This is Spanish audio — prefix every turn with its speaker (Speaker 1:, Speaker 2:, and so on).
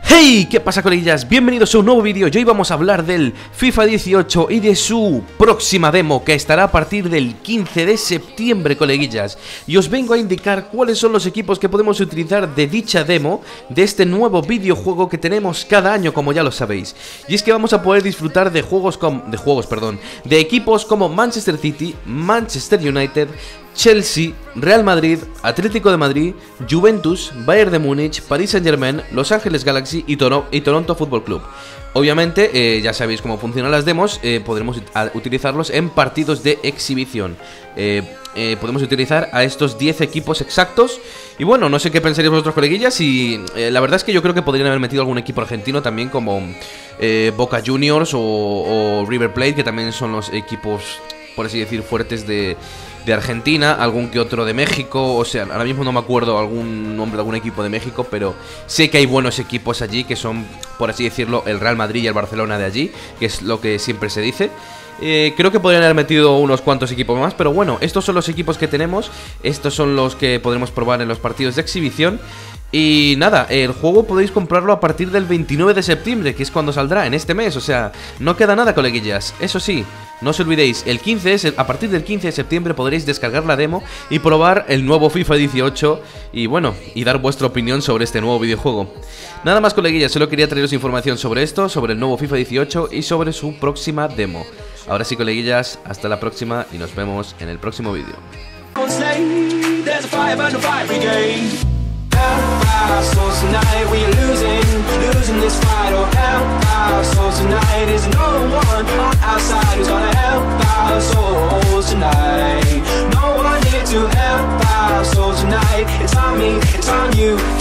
Speaker 1: Hey, ¿qué pasa, coleguillas? Bienvenidos a un nuevo vídeo. Y hoy vamos a hablar del FIFA 18 y de su próxima demo, que estará a partir del 15 de septiembre, coleguillas. Y os vengo a indicar cuáles son los equipos que podemos utilizar de dicha demo, de este nuevo videojuego que tenemos cada año, como ya lo sabéis. Y es que vamos a poder disfrutar de de equipos como Manchester City, Manchester United, Chelsea, Real Madrid, Atlético de Madrid, Juventus, Bayern de Múnich, Paris Saint-Germain, Los Ángeles Galaxy y Toronto Football Club. Obviamente, ya sabéis cómo funcionan las demos, podremos utilizarlos en partidos de exhibición. Podemos utilizar a estos 10 equipos exactos. Y bueno, no sé qué pensaréis vosotros, coleguillas. Y la verdad es que yo creo que podrían haber metido algún equipo argentino también, como Boca Juniors o River Plate, que también son los equipos, por así decir, fuertes de Argentina, algún que otro de México. O sea, ahora mismo no me acuerdo algún nombre de algún equipo de México, pero sé que hay buenos equipos allí, que son, por así decirlo, el Real Madrid y el Barcelona de allí, que es lo que siempre se dice. Creo que podrían haber metido unos cuantos equipos más, pero bueno, estos son los equipos que tenemos. Estos son los que podremos probar en los partidos de exhibición. Y nada, el juego podéis comprarlo a partir del 29 de septiembre, que es cuando saldrá, en este mes. O sea, no queda nada, coleguillas. Eso sí, no os olvidéis, a partir del 15 de septiembre podréis descargar la demo y probar el nuevo FIFA 18. Y bueno, y dar vuestra opinión sobre este nuevo videojuego. Nada más, coleguillas, solo quería traeros información sobre esto, sobre el nuevo FIFA 18 y sobre su próxima demo. Ahora sí, coleguillas, hasta la próxima y nos vemos en el próximo vídeo.
Speaker 2: So tonight we are losing this fight. Oh, help our souls tonight. Is no one on our side who's gonna help our souls tonight. No one here to help our souls tonight. It's on me, it's on you.